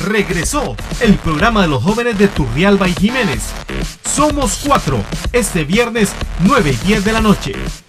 Regresó el programa de los jóvenes de Turrialba y Jiménez. Somos 4, este viernes 9 y 10 de la noche.